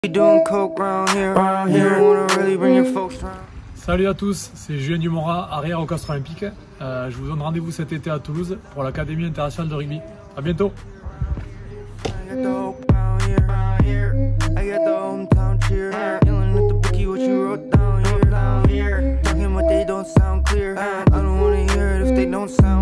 Salut à tous, c'est Julien Dumora, arrière au Castres Olympique. Je vous donne rendez-vous cet été à Toulouse pour l'Académie internationale de rugby. A bientôt. Talking what they don't sound clear. I don't wanna hear it if they don't sound